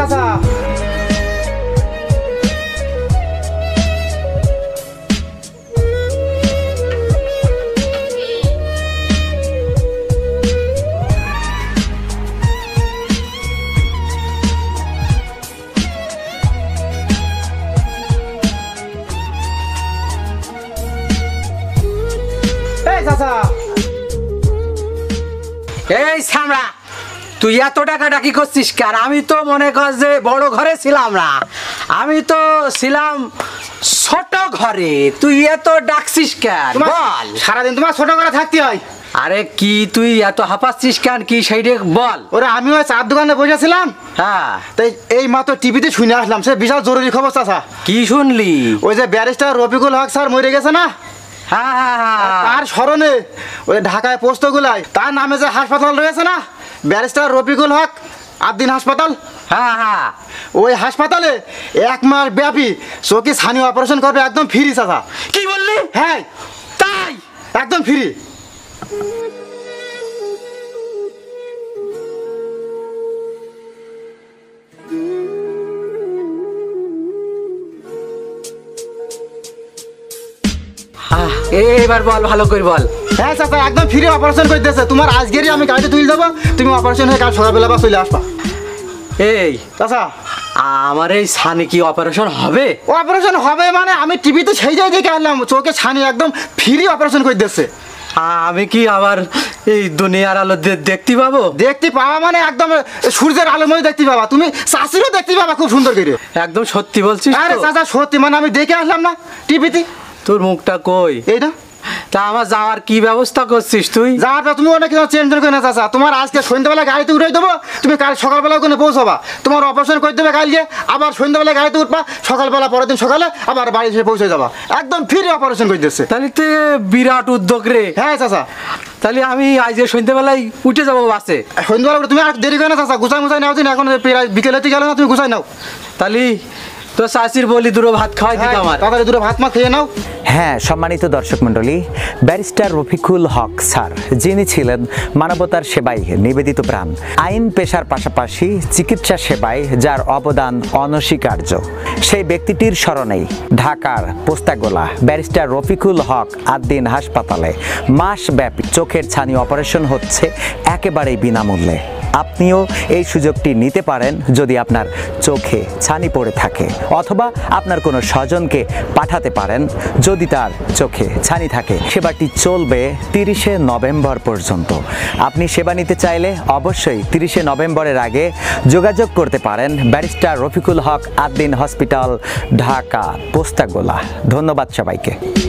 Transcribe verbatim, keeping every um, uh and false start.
চাচা এই সামরা তুই এত টাকা ডাকি করছিস কেন? আমি তো মনে কর যে বড় ঘরে ছিলাম না, আমি তো ছিলাম ছোট ঘরে। তুই এত ডাকছিস কেন বল? সারাদিন তোমার ছোট ঘরে থাকতে হয়। আরে কি তুই এত হাঁপাচ্ছিস কেন, কি সেইটা বল। ওরে আমি ওই চার দোকানে বসেছিলাম, হ্যাঁ তাই এই মাত্র টিভিতে শুনে আসলাম, সে বিশাল জরুরি খবর চাচা। কি শুনলি? ওই যে ব্যারিস্টার রফিকুল হক স্যার মরে গেছে না, হ্যাঁ হ্যাঁ হ্যাঁ তার স্মরণে ওই ঢাকায় পোস্তগুলায় তার নামে যে হাসপাতাল রয়েছে না, ব্যারিস্টার রফিকুল হক আদ্দিন হাসপাতাল, হ্যাঁ হ্যাঁ ওই হাসপাতালে এক মাস ব্যাপী চোখে ছানি অপারেশন করবে, একদম ফ্রি চাচা। কি বললি? হ্যাঁ তাই? একদম ফ্রি। এবার বল, ভালো করে বল। হ্যাঁ চাচা একদম ফ্রি অপারেশন করে দিয়েছে। তোমার আজকেরই আমি গাড়িতে তুলে দেবো, তুমি অপারেশন হয়ে কাল সকালবেলা বা চলে আসবা। এই চাচা আমার এই ছানি কি অপারেশন হবে? অপারেশন হবে মানে আমি টিভিতে সেই জায়গায় দেখে আনলাম, চোখে ছানি একদম ফ্রি অপারেশন করে দিয়েছে। আমি কি আবার এই দুনিয়ার আলো দেখতে পাবো? দেখতে পাওয়া মানে একদম সূর্যের আলোময় দেখতে পাবা, তুমি চাষিরও দেখতে পাবা খুব সুন্দর করে। একদম সত্যি বলছিস? আরে চাচা সত্যি, মানে আমি দেখে আসলাম না টিভিতে। তোর মুখটা কই? এই না। তা আমার যাওয়ার কি ব্যবস্থা করছিস তুই? যাওয়াটা তুমি অনেক চেঞ্জ করে না চাচা, তোমার আজকে সন্ধ্যাবেলা গাড়িতে উঠে দেবো, তুমি কাল সকালবেলা ওখানে পৌঁছাবা, তোমার অপারেশন করে দেবে কালকে, আবার সন্ধ্যাবেলা গাড়িতে উঠবা, সকালবেলা পরের দিন সকালে আবার বাড়ি এসে পৌঁছে যাবা, একদম ফ্রি অপারেশন করে দিচ্ছে। তাহলে তো বিরাট উদ্যোগ রে। হ্যাঁ চাচা, তাহলে আমি আজ সন্ধ্যাবেলায় উঠে যাবো বাসে। সন্ধ্যাবেলা তুমি আর দেরি করে না চাচা, গুছাই মুছাই নাও দিন, এখন প্রায় বিকেলেতে গেলে না, তুমি গুছাই নাও। তাহলে তো চাষির বলি দুটো ভাত খাওয়াই দিতে আমার, তাড়াতাড়ি দুটো ভাত মা খেয়ে নাও। হ্যাঁ সম্মানিত দর্শক মণ্ডলী, ব্যারিস্টার রফিকুল হক স্যার যিনি ছিলেন মানবতার সেবায় নিবেদিত প্রাণ, আইন পেশার পাশাপাশি চিকিৎসা সেবায় যার অবদান অনস্বীকার্য, সেই ব্যক্তিটির স্মরণেই ঢাকার পোস্তাগোলা ব্যারিস্টার রফিকুল হক আদ্দিন হাসপাতালে মাসব্যাপী চোখের ছানি অপারেশন হচ্ছে একেবারেই বিনামূল্যে। আপনিও এই সুযোগটি নিতে পারেন যদি আপনার চোখে ছানি পড়ে থাকে, অথবা আপনার কোনো স্বজনকে পাঠাতে পারেন যদি তার চোখে ছানি থাকে। সেবাটি চলবে তিরিশে নভেম্বর পর্যন্ত। আপনি সেবা নিতে চাইলে অবশ্যই তিরিশে নভেম্বরের আগে যোগাযোগ করতে পারেন ব্যারিস্টার রফিকুল হক আদ্দিন হসপিটাল, ঢাকা পোস্তাগোলা। ধন্যবাদ সবাইকে।